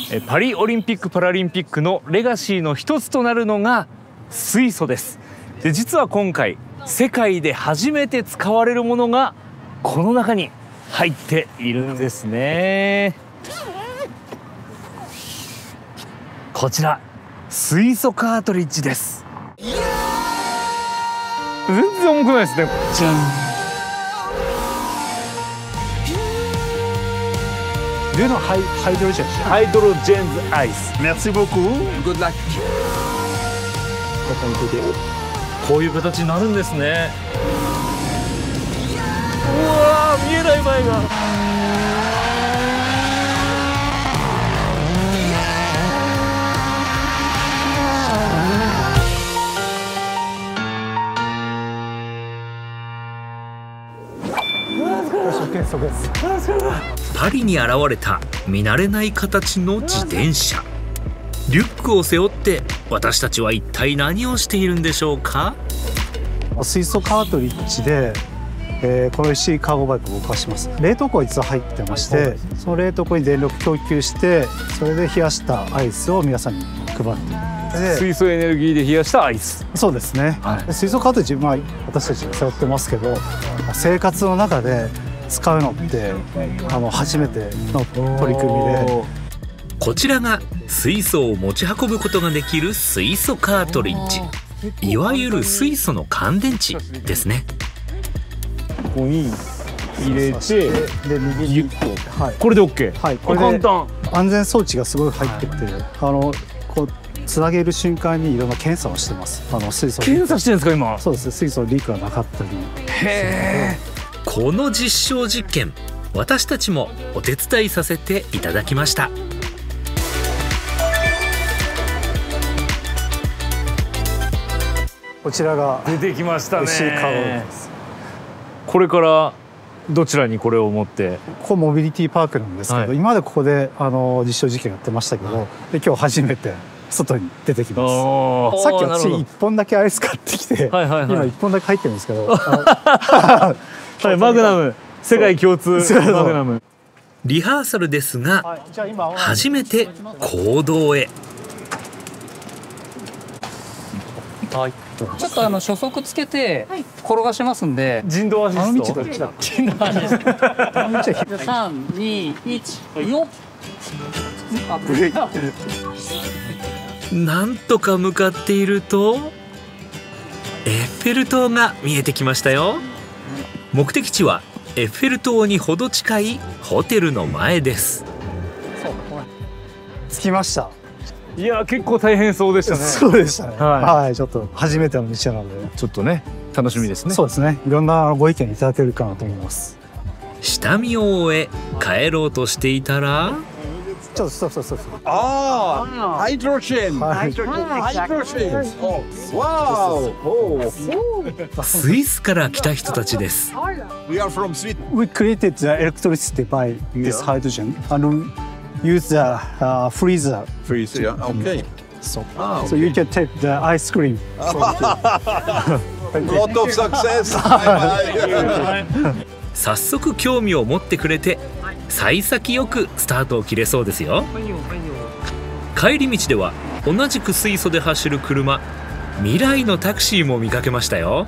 パリオリンピック・パラリンピックのレガシーの一つとなるのが水素です。で、実は今回世界で初めて使われるものがこの中に入っているんですね。こちら水素カートリッジです。全然重くないですね。じゃん。 Do you know hydrogen? ハイドロジェンズアイス。 Merci beaucoup. Good luck. こういう形になるんですね。うわー、見えない前が。パリに現れた見慣れない形の自転車。リュックを背負って私たちは一体何をしているんでしょうか。 水素カートリッジで、この EC カーゴバイクを動かします。冷凍庫が実は入ってまして、その冷凍庫に電力供給して、それで冷やしたアイスを皆さんに配っている。 水素エネルギーで冷やしたアイス。 そうですね、はい、水素カートリッジ、私たちが背負ってますけど、生活の中で使うのって初めての取り組みで、 こちらが水素を持ち運ぶことができる水素カートリッジ、いわゆる水素の乾電池ですね。ここに入れて、 で右に、 はい、これで OK。はい、これ簡単。 安全装置がすごい入ってて、こうつなげる瞬間にいろんな検査をしてます。水素検査してるんですか今。 そうです。水素リークがなかったり。 へえ。この実証実験、私たちもお手伝いさせていただきました。 こちらが出てきましたね。 EC カーゴです。 これからどちらにこれを持って？ ここモビリティパークなんですけど、今までここで実証実験やってましたけど、で今日初めて外に出てきます。さっき私1本だけアイス買ってきて、今1本だけ入ってるんですけど、 はい、マグナム、世界共通マグナム。リハーサルですが、初めて公道へ。 はい、ちょっと初速つけて転がしますんで。 人道アシスト。 人道アシスト。3、2、1、よっ。 なんとか向かっているとエッフェル塔が見えてきましたよ。目的地はエッフェル塔にほど近いホテルの前です。 着きました。 いや結構大変そうでしたね。 そうでしたね。はい、ちょっと初めての道なので、 ちょっとね楽しみですね。 そうですね。いろんなご意見いただけるかなと思います。 下見を終え帰ろうとしていたら。 ちょっとそう。 ああ、ハイドロジェン。 スイスから来た人たちです。 We created the electricity by this hydrogen and use the freezer. Freezer, okay. So you can take the ice cream. Lot of success. 早速興味を持ってくれて幸先よくスタートを切れそうですよ。帰り道では同じく水素で走る車、未来のタクシーも見かけましたよ。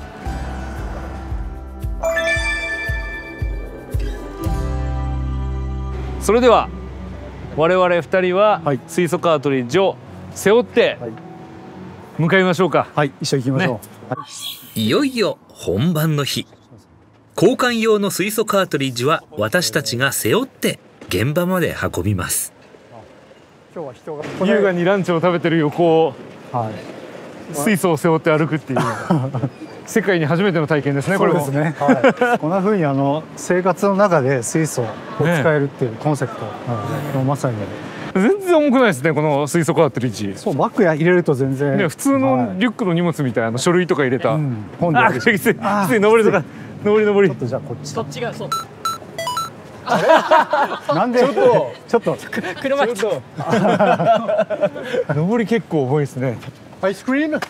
それでは我々2人は水素カートリッジを背負って向かいましょうか。 はい、一緒に行きましょう。 いよいよ本番の日。交換用の水素カートリッジは私たちが背負って現場まで運びます。優雅にランチを食べてる横を水素を背負って歩くっていう世界に初めての体験ですね。これもそうですね。こんな風に生活の中で水素を使えるっていうコンセプトなので、まさに全然重くないですねこの水素カートリッジ。 そう、バッグ入れると全然普通のリュックの荷物みたいな書類とか入れた本で。 きつい上りとか上り。 ちょっとじゃあこっち。 そっちがそう。 なんでちょっと車ちょっと上り結構重いですね。 アイスクリーム。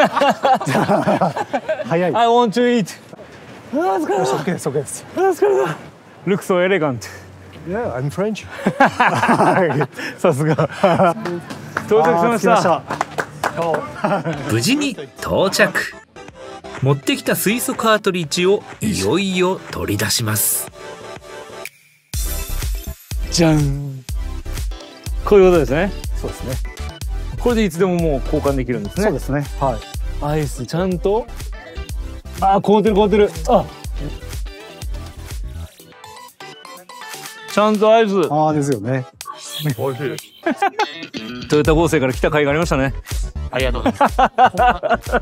早い。 I want to eat。 そけです。 Looks so elegant。 Yeah, I'm French. さすが。到着しました。 無事に到着。持ってきた水素カートリッジをいよいよ取り出します。 じゃん。こういうことですね。 そうですね。 これでいつでももう交換できるんですね。 そうですね。はい。 アイスちゃんと。あー、凍ってる凍ってる。あ。ちゃんとアイス。 ああですよね。 美味しいです。トヨタ合成から来た甲斐がありましたね。 ありがとうございます。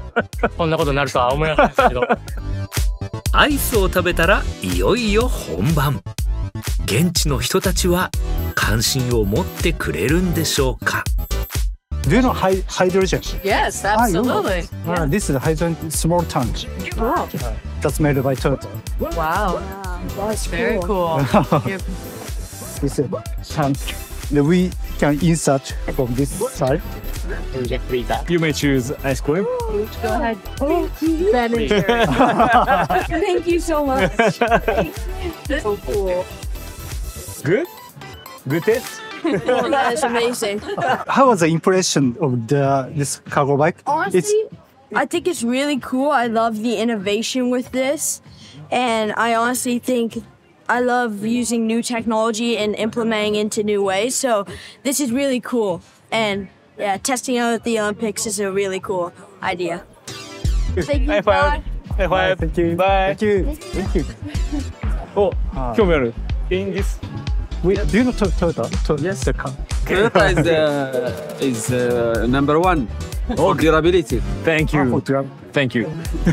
こんなことになるとは思いなかったですけど。 アイスを食べたらいよいよ本番。現地の人たちは関心を持ってくれるんでしょうか。 Do you know hydrogen? Yes, absolutely. This is a hydrogen small tank. Wow. That's made by Toyota. Wow. That's very cool. This is a tank that we can insert from this side. You may choose ice cream. Go ahead. Thank you. Thank you so much. That's so cool. Good? Good taste? Oh, that is amazing. How was the impression of this cargo bike? Honestly, I think it's really cool. I love the innovation with this. And I honestly think I love using new technology and implementing into new ways. So this is really cool. And yeah, testing out at the Olympics is a really cool idea. Thank you. High five. High five. Thank you. Bye. Thank you. Thank you. お、興味ある。In this. Do you know Toyota? Yes. The car. Toyota is number one for durability. Thank you. Thank you.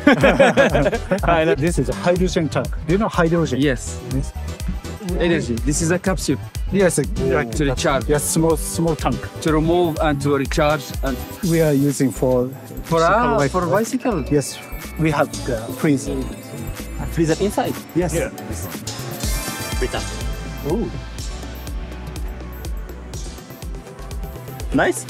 This is a hydrogen tank. Do you know hydrogen? Yes. Energy. This is a capsule Yes. to recharge, Yes, small tank. to remove and to recharge, and We are using for bicycle. Yes, we have the freezer. Freezer inside. Yes. Yeah. Oh. Nice.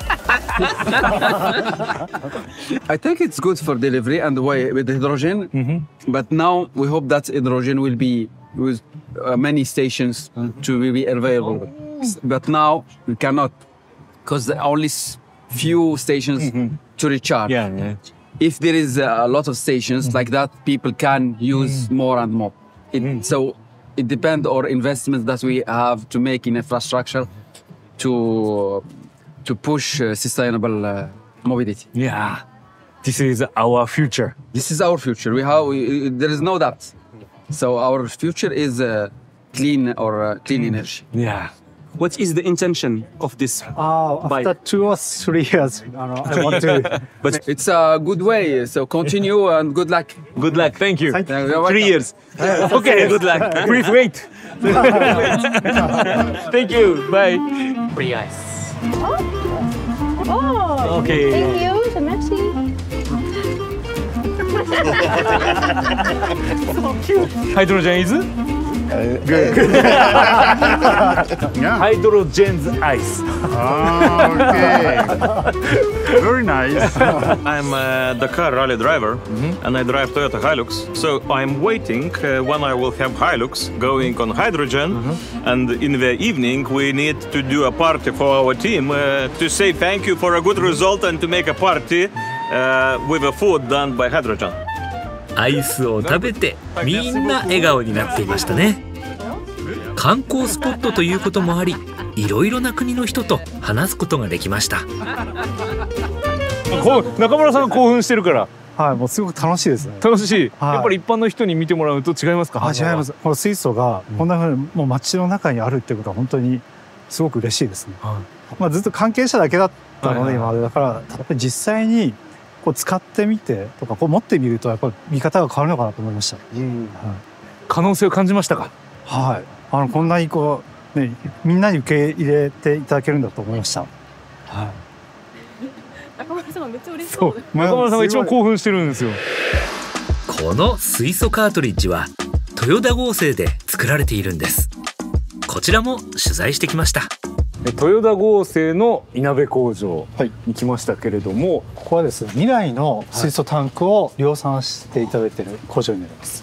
I think it's good for delivery and way with hydrogen. But now we hope that hydrogen will be with many stations to be available. But now we cannot because there are only few stations to recharge. Yeah. If there is a lot of stations like that, people can use more and more. So it depends on investments that we have to make in infrastructure to push sustainable mobility. Yeah. This is our future. This is our future. There is no doubt. So our future is clean energy. Yeah. What is the intention of this? After 2 or 3 years, I want to. But it's a good way. So continue and good luck. Good luck. Thank you. Thank you. You're welcome. 3 years. Okay. Good luck. Please wait. Thank you. Bye. Free ice. Oh, Okay. thank you. Merci. Hydrogen is? Good. Hydrogen's ice. Okay. Very nice. I'm a Dakar rally driver and I drive Toyota Hilux. So I'm waiting when I will have Hilux going on hydrogen. And in the evening, we need to do a party for our team to say thank you for a good result and to make a party with a food done by hydrogen. アイスを食べてみんな笑顔になっていましたね。観光スポットということもあり、いろいろな国の人と話すことができました。 中村さんが興奮してるからはい、もうすごく楽しいですね。 楽しい。 はいやっぱり一般の人に見てもらうと違いますか？ 違います。この水素がこんな風にもう街の中にあるっていうことは本当にすごく嬉しいですね。まあずっと関係者だけだったので今までだからやっぱり実際にこう使ってみてとかこう持ってみるとやっぱり見方が変わるのかなと思いました。 可能性を感じましたか？ はい。こんなにこうねみんなに受け入れていただけるんだと思いました。はい。 中村さんがめっちゃ嬉しそそうう。中村さんが一番興奮してるんですよ。 この水素カートリッジはトヨタ合成で作られているんです。こちらも取材してきました。 トヨタ合成のいなべ工場に来ましたけれども、 ここはですね未来の水素タンクを量産していただいている工場になります。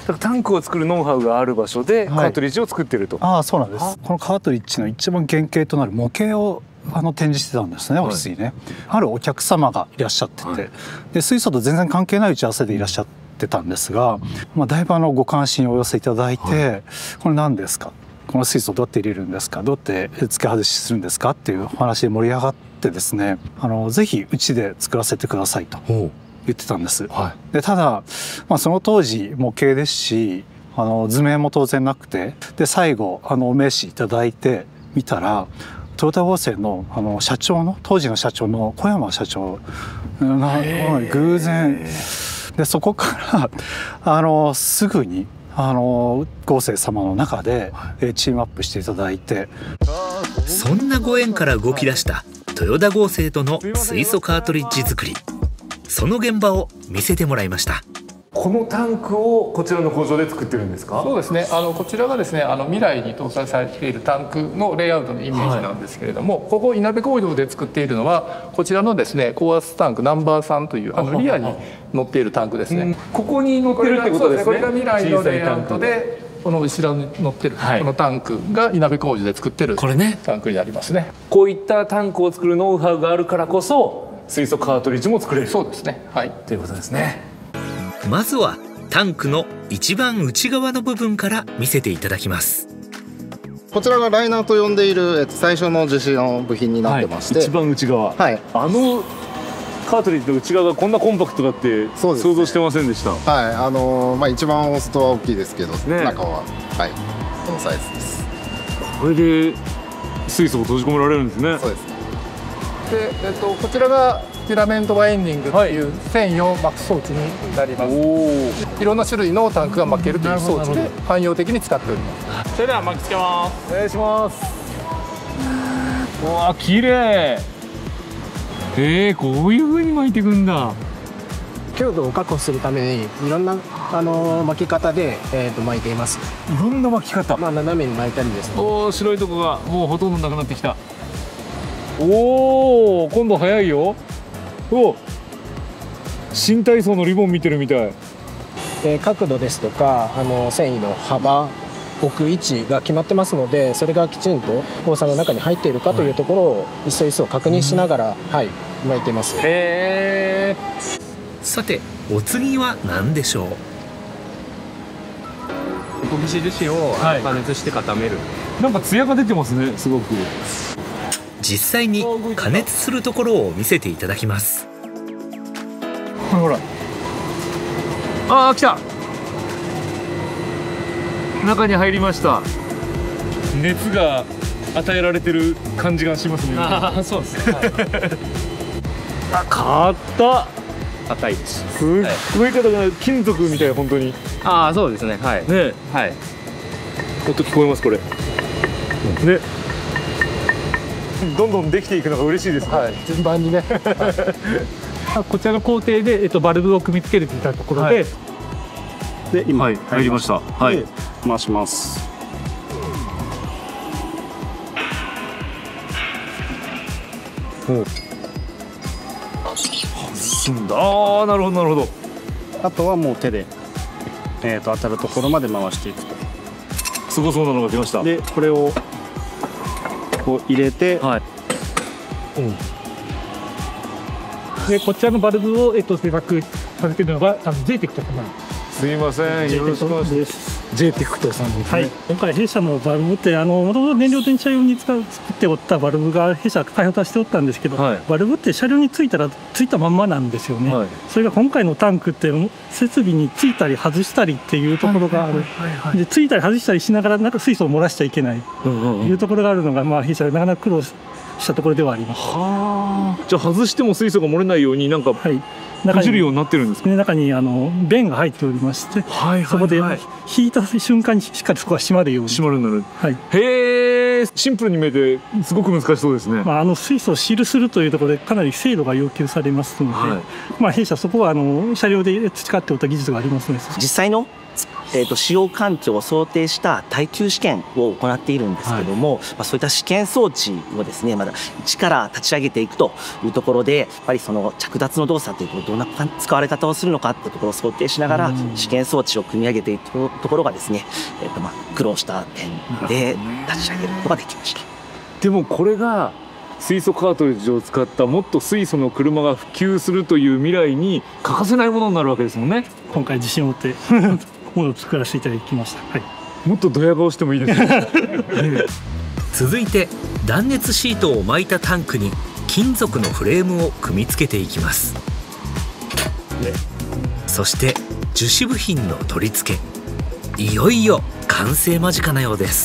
からタンクを作るノウハウがある場所でカートリッジを作っていると。 ああ、そうなんです。このカートリッジの一番原型となる模型を展示してたんですね、オフィスにね。あるお客様がいらっしゃってて、で水素と全然関係ない打ち合わせでいらっしゃってたんですが、だいぶご関心をお寄せいただいて、これ何ですか、この水素どうやって入れるんですか、どうやって付け外しするんですかっていうお話で盛り上がってですね、ぜひうちで作らせてくださいと言ってたんです。でただ、その当時模型ですし、図面も当然なくて、で最後お名刺いただいてみたら、トヨタ合成の社長の当時の社長の小山社長偶然で、そこからすぐに合成様の中でチームアップしていただいて、 そんなご縁から動き出したトヨタ合成との水素カートリッジ作り、その現場を見せてもらいました。 このタンクをこちらの工場で作ってるんですか？ そうですね。こちらがですね、未来に搭載されているタンクのレイアウトのイメージなんですけれども、ここいなべ工場で作っているのはこちらのですね、高圧タンクナンバー3というリアに乗っているタンクですね。 ここに乗ってるってことですね。 これが未来のレイアウトで、この後ろに乗ってるこのタンクがいなべ工場で作ってるタンクになりますね。 こういったタンクを作るノウハウがあるからこそ水素カートリッジも作れる。 そうですね。はい。 ということですね。 まずはタンクの一番内側の部分から見せていただきます。 こちらがライナーと呼んでいる最初の樹脂の部品になってまして、 一番内側、カートリッジの内側がこんなコンパクトだって想像してませんでした。 一番オストは大きいですけど、中はこのサイズです。 これで水素を閉じ込められるんですね。 そうです。 で、こちらがフィラメントバインディングという繊維を巻く装置になります。いろんな種類のタンクが巻けるという装置で汎用的に使っております。それでは巻き付けます。 お願いします。うわ、綺麗。こういう風に巻いていくんだ。 強度を確保するためにいろんな巻き方で、巻いています。 いろんな巻き方。 斜めに巻いたりですね。 白いとこがもうほとんどなくなってきた。おお、今度早いよ。新体操のリボン見てるみたい。 角度ですとか繊維の幅、置く位置が決まってますので、それがきちんと放射の中に入っているかというところを一層一層確認しながら、巻いています。 さてお次は何でしょう？ エポキシ樹脂を加熱して固める。 なんか艶が出てますね、すごく。 実際に加熱するところを見せていただきます。 ほら、ああ、来た。中に入りました。熱が与えられてる感じがしますね。 そうですね。 硬いです。 すっごい硬い、金属みたい、本当に。 そうですね。はい。 ね、音聞こえます、これ。ね。どんどんできていくのが嬉しいですね。 順番にね。 こちらの工程でバルブを組み付けるといったところで、 で今入りました。 回します。 ああ、なるほどなるほど。 あとはもう手で当たるところまで回していくと。 すごそうなのが来ました。 でこれをこう入れて、 でこちらのバルブを製作されているのがJTECと様。 すいません、よろしくお願いします。JTECさんですね。 今回弊社のバルブってもともと燃料電池車用に作っておったバルブが弊社開発はしておったんですけど、バルブって車両についたらついたまんまなんですよね。それが今回のタンクって設備についたり外したりっていうところがある。でついたり外したりしながらなんか水素を漏らしちゃいけないというところがあるのが、弊社でなかなか苦労したところではあります。 じゃあ外しても水素が漏れないようになんか閉じるようになってるんですか？ 中に弁が入っておりまして、そこで引いた瞬間にしっかりそこが閉まるように。 閉まるようになる。へえ、シンプルに見えてすごく難しそうですね。 水素をシールするというところでかなり精度が要求されますので、弊社そこは車両で培っておった技術がありますので、 実際の使用環境を想定した耐久試験を行っているんですけども、そういった試験装置をですね、まだ一から立ち上げていくというところで、やっぱりその着脱の動作というどんな使われ方をするのかっていうところを想定しながら試験装置を組み上げていくところがですね、苦労した点で立ち上げることができました。 でもこれが水素カートリッジを使ったもっと水素の車が普及するという未来に欠かせないものになるわけですもんね。 今回自信を持ってものを作らせていただきました。はい、 もっとドヤ顔してもいいですね。 続いて断熱シートを巻いたタンクに金属のフレームを組み付けていきます。そして樹脂部品の取り付け、いよいよ完成間近なようです。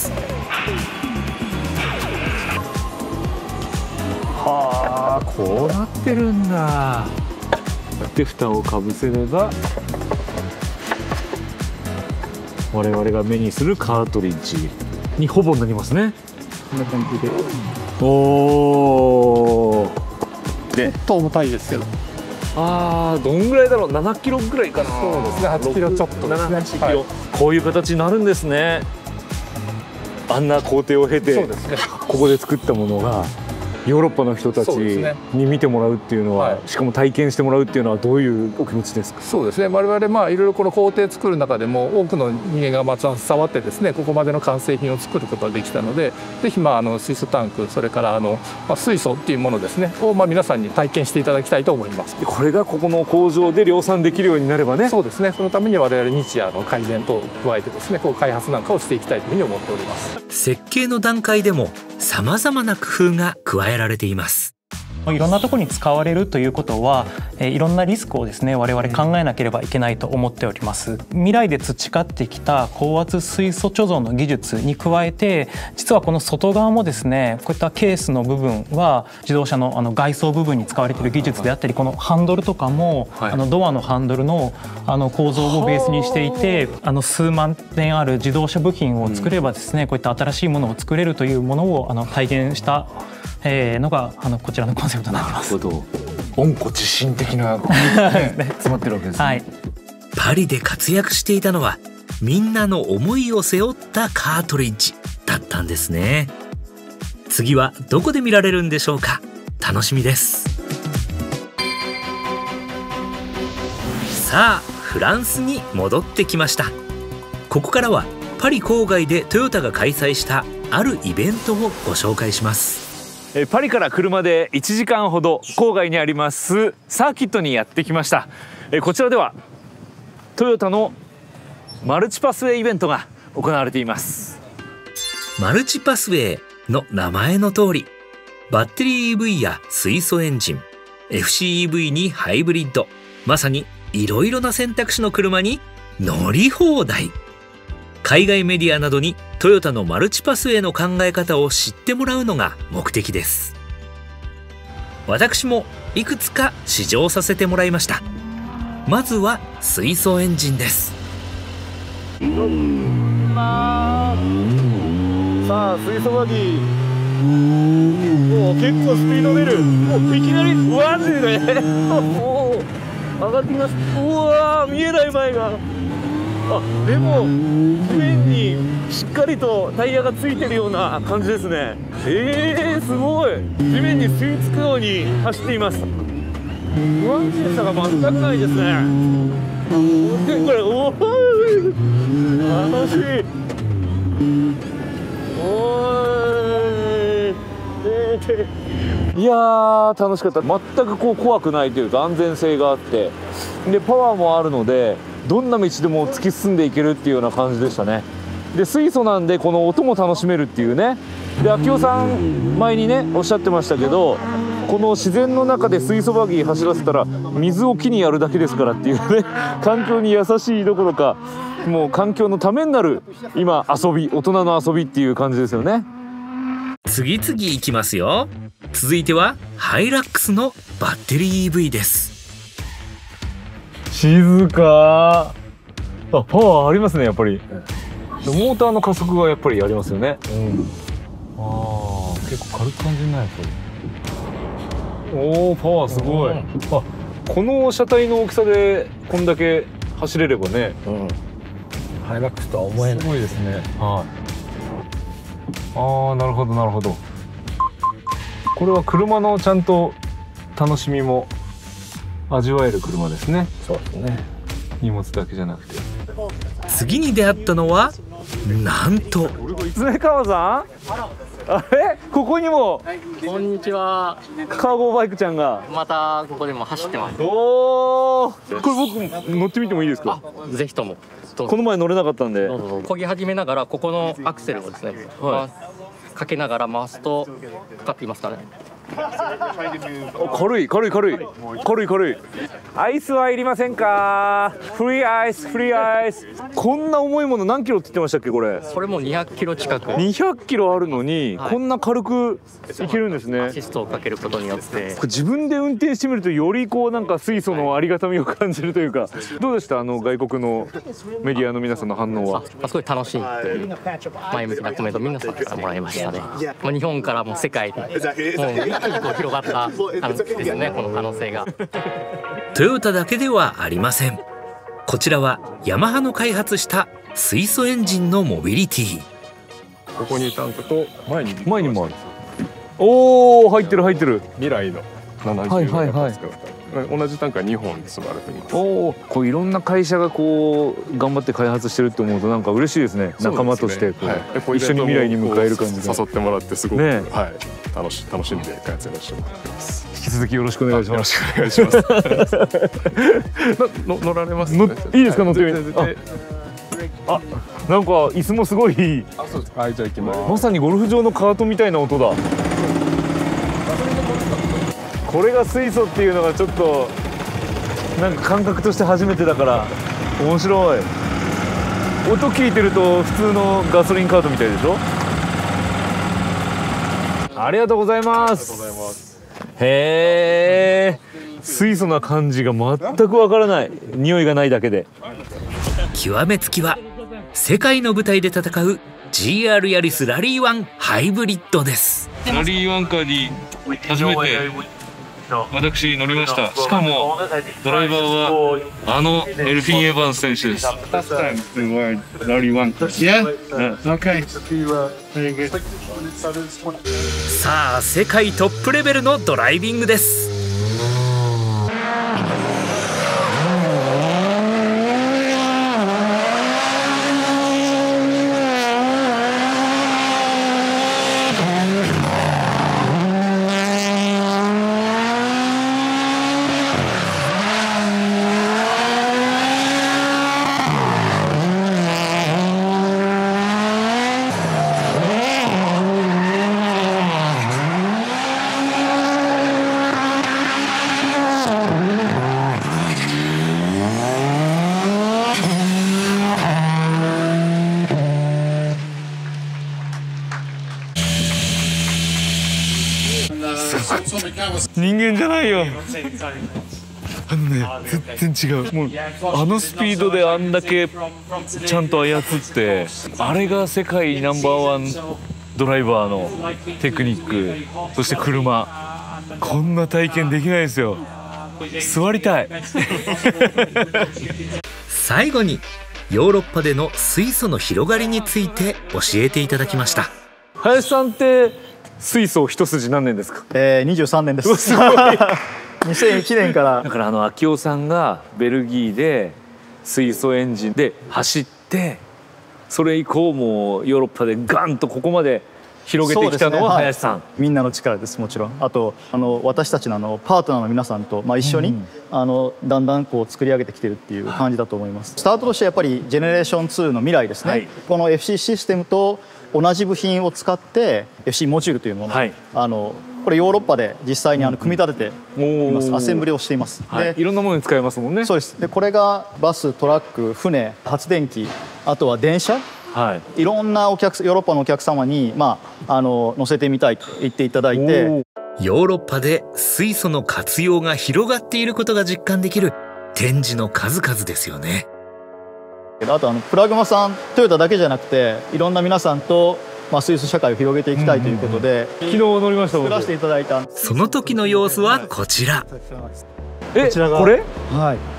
はあ、こうなってるんだ。で蓋をかぶせれば我々が目にするカートリッジにほぼなりますね。 こんな感じで。 おお。 で、ちょっと重たいですけど。 ああ、どんぐらいだろう。7キロぐらいかな。 そうですね。8キロちょっとですね。 7、8キロ。こういう形になるんですね。あんな工程を経て、 そうですね、 ここで作ったものがヨーロッパの人たちに見てもらうっていうのは、しかも体験してもらうっていうのはどういうお気持ちですか？ そうですね、我々いろいろこの工程作る中でも多くの人間が携わってですね、ここまでの完成品を作ることができたので、ぜひ水素タンク、それから水素っていうものですねを皆さんに体験していただきたいと思います。 これがここの工場で量産できるようになればね。 そうですね、そのために我々日夜の改善等を加えてですね、こう開発なんかをしていきたいというふうに思っております。 設計の段階でもさまざまな工夫が加えられています。 いろんなところに使われるということは、いろんなリスクをですね我々考えなければいけないと思っております。未来で培ってきた高圧水素貯蔵の技術に加えて、実はこの外側もですね、こういったケースの部分は自動車の外装部分に使われている技術であったり、このハンドルとかもドアのハンドルの構造をベースにしていて、数万点ある自動車部品を作ればですね、こういった新しいものを作れるというものを体現したのがこちらのコンセプトになってます。 なるほど。温故知新的な詰まってるわけですね。 はい。 パリで活躍していたのはみんなの思いを背負ったカートリッジだったんですね。次はどこで見られるんでしょうか。楽しみです。さあフランスに戻ってきました。ここからはパリ郊外でトヨタが開催したあるイベントをご紹介します。 パリから車で1時間ほど郊外にありますサーキットにやってきました。こちらではトヨタのマルチパスウェイイベントが行われています。 マルチパスウェイの名前の通り、バッテリー EV や水素エンジン、 FCEV にハイブリッド、まさにいろいろな選択肢の車に乗り放題。海外メディアなどにトヨタのマルチパスウェイの考え方を知ってもらうのが目的です。私もいくつか試乗させてもらいました。まずは水素エンジンです。 さあ水素バギー、もう結構スピード出る。もういきなりマジでもう上がってきます。うわー、見えない前が。でも地面にしっかりとタイヤがついてるような感じですね。すごい。地面に吸い付くように走っています。不安定さが全くないですね。これ楽しい。いやー楽しかった。全く怖くないというか安全性があって、でパワーもあるのでどんな道でも突き進んでいけるっていうような感じでしたね。で水素なんでこの音も楽しめるっていうね。で秋夫さん前にねおっしゃってましたけど、この自然の中で水素バギー走らせたら水を木にやるだけですからっていうね環境に優しいどころかもう環境のためになる今遊び、大人の遊びっていう感じですよね。 次々いきますよ。続いてはハイラックスのバッテリー EV です。 静か。パワーありますねやっぱり。モーターの加速がやっぱりありますよね。結構軽く感じないやっぱり。パワーすごい。この車体の大きさでこんだけ走れればね、 ハイラックスとは思えない。 すごいですね。はい。ああ、なるほどなるほど。これは車のちゃんと楽しみも味わえる車ですね。 そうですね。 荷物だけじゃなくて。 次に出会ったのはなんと常川さん、あれここにもこんにちは。 カーゴバイクちゃんがまたここでも走ってます。 おお、これ僕乗ってみてもいいですか？ ぜひとも。 この前乗れなかったんで。 漕ぎ始めながらここのアクセルをですね、かけながら回すとかかっていますかね。 軽い軽い軽い軽い軽い。アイスはいりませんか？フリーアイスフリーアイス。こんな重いもの何キロって言ってましたっけこれ？ これも200キロ近く。 200キロあるのに、こんな軽くいけるんですね。 アシストをかけることによって。 自分で運転してみるとよりこうなんか水素のありがたみを感じるというか、どうでした？外国のメディアの皆さんの反応は。 すごい楽しいという前向きなコメントみんなさせてもらいましたね。日本からも世界にもう一気にこう広がったですよね、この可能性が。 トヨタだけではありません。こちらはヤマハの開発した水素エンジンのモビリティ。 ここにタンクと前にもある。おお、入ってる入ってる。 未来の70が使う同じタンクが2本積まれています。 おお、こういろんな会社がこう頑張って開発してるって思うとなんか嬉しいですね。仲間としてこう一緒に未来に迎える感じで誘ってもらってすごく楽しんで開発やらせてもらってます。 引き続きよろしくお願いします。 よろしくお願いします。乗られます？ いいですか？乗ってみて。あ、なんか椅子もすごいいい。 はい、じゃあ行きます。 まさにゴルフ場のカートみたいな音だ。これが水素っていうのがちょっとなんか感覚として初めてだから面白い。音聞いてると普通のガソリンカートみたいでしょ。ありがとうございます。へえ、水素な感じが全くわからない。匂いがないだけで。 極めつきは世界の舞台で戦う GR ヤリスラリーワンハイブリッドです。 ラリーワンカーに初めて私乗りました。しかもドライバーはエルフィン・エヴァンス選手です。 さあ世界トップレベルのドライビングです。 人間じゃないよ。全然違う。もうスピードであんだけちゃんと操って、あれが世界ナンバーワンドライバーのテクニック。そして車、こんな体験できないですよ。座りたい。 最後にヨーロッパでの水素の広がりについて教えていただきました。 林さんって水素一筋何年ですか ？23年です。2001年から。 だから秋夫さんがベルギーで水素エンジンで走って、それ以降もうヨーロッパでガンとここまで広げてきたのは林さん、 みんなの力です。もちろんあと私たちのパートナーの皆さんと、一緒に、だんだんこう作り上げてきてるっていう感じだと思います。スタートとしてやっぱりジェネレーション2の未来ですね、この FC システムと同じ部品を使って FC モジュールというもの、これヨーロッパで実際に組み立てています。アセンブリをしています。 でいろんなものに使えますもんね。 そうです。でこれがバス、トラック、船、発電機、あとは電車、いろんなヨーロッパのお客様に乗せてみたいと言っていただいて、 ヨーロッパで水素の活用が広がっていることが実感できる展示の数々ですよね。 あとプラグマさん、トヨタだけじゃなくていろんな皆さんと水素社会を広げていきたいということで、 昨日乗りました。 作らせていただいた。 その時の様子はこちら。 こちらがこれ？ はい。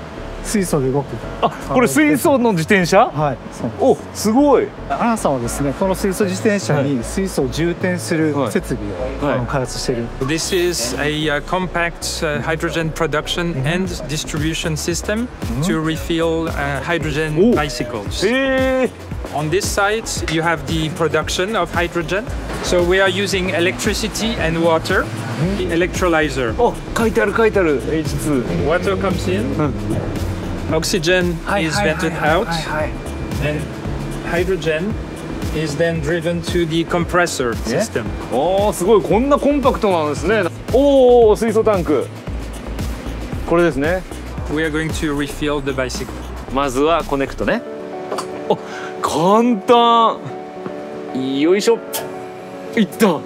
水素で動く。 あ、これ水素の自転車？ はい。 お、すごい。 アナさんはですね、この水素自転車に水素を充填する設備を開発している。 This is a compact hydrogen production and distribution system to refill hydrogen bicycles. On this side, you have the production of hydrogen. So we are using electricity and water, the electrolyzer. 書いてある書いてある H2. Water comes in, oxygen is vented out, and hydrogen is then driven to the compressor system. おー、すごい、こんなコンパクトなんですね。おお、水素タンク。これですね。 We are going to refill the bicycle. まずはコネクトね。お、簡単。よいしょ。いった。はい。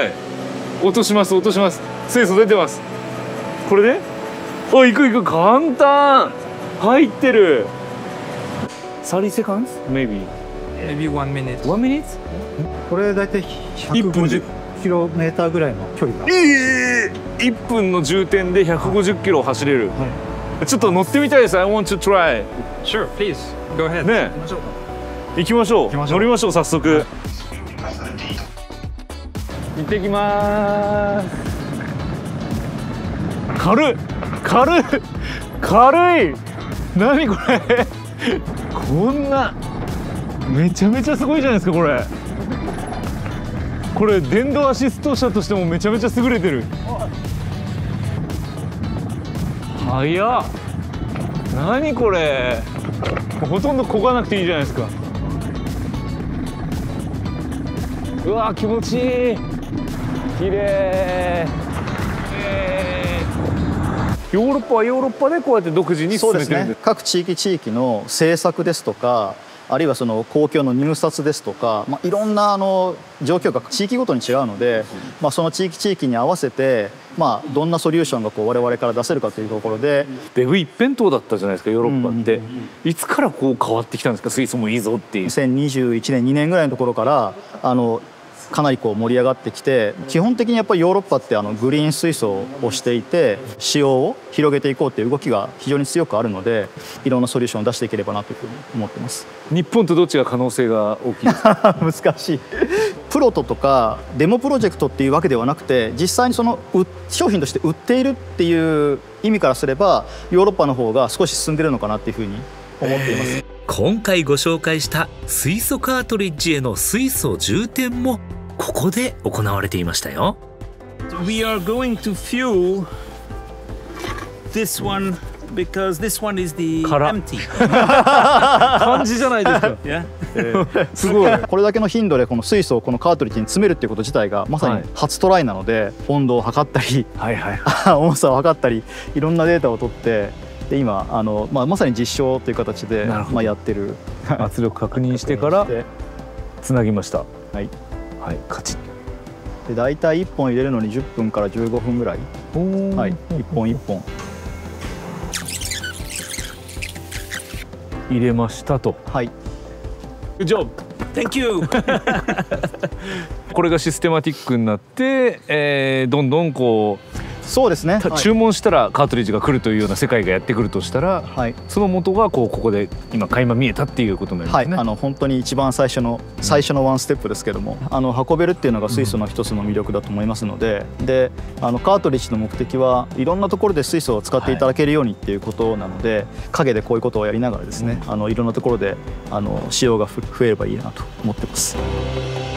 落とします落とします。水素出てます。これで？あ、いくいく、簡単。入ってる。30 seconds? Maybe 1 minute. 1 minute? これ大体150キロメーターぐらいの距離が。 1分の充填で150キロ走れる。ちょっと乗ってみたいです。I want to try. Sure, please go ahead. ね。行きましょう。乗りましょう早速。行ってきます。軽い軽い軽い。何これ。こんなめちゃめちゃすごいじゃないですかこれ。これ電動アシスト車としてもめちゃめちゃ優れてる。早っ。何これ。ほとんど漕がなくていいじゃないですか。うわ気持ちいい。綺麗。ヨーロッパはヨーロッパでこうやって独自に進めてるんです。 そうですね。各地域の政策ですとか、あるいはその公共の入札ですとか、いろんな状況が地域ごとに違うので、その地域に合わせて、どんなソリューションが我々から出せるかというところで。 デブ一辺倒だったじゃないですかヨーロッパって。いつからこう変わってきたんですか。水素もいいぞっていう。 2021年2年ぐらいのところからかなり盛り上がってきて、基本的にやっぱりヨーロッパってグリーン水素をしていて、使用を広げていこうという動きが非常に強くあるので、いろんなソリューションを出していければなというふうに思ってます。 日本とどっちが可能性が大きいですか。 難しい。プロトとかデモプロジェクトっていうわけではなくて、実際にその商品として売っているっていう意味からすれば、ヨーロッパの方が少し進んでるのかなっていうふうに思っています。 今回ご紹介した水素カートリッジへの水素充填もここで行われていましたよ。 We are going to fuel this one because this one is the empty. 感じじゃないですか。 すごい。これだけの頻度でこの水素をこのカートリッジに詰めるっていうこと自体がまさに初トライなので、温度を測ったり、重さを測ったり、いろんなデータを取って。で今まさに実証という形でやってる。 圧力確認してからつなぎました。 はい、 はい、カチッ。 で大体1本入れるのに10分から15分ぐらい。はい、1本1本入れましたと。 はい。 Good job. Thank you. これがシステマティックになって、どんどんこう。 そうですね。 注文したらカートリッジが来るというような世界がやってくるとしたら、その元がここで今垣間見えたっていうことになりますね。 本当に一番最初のワンステップですけども、運べるっていうのが水素の一つの魅力だと思いますので、カートリッジの目的はいろんなところで水素を使っていただけるようにっていうことなので、陰でこういうことをやりながらですね、いろんなところで使用が増えればいいなと思ってます。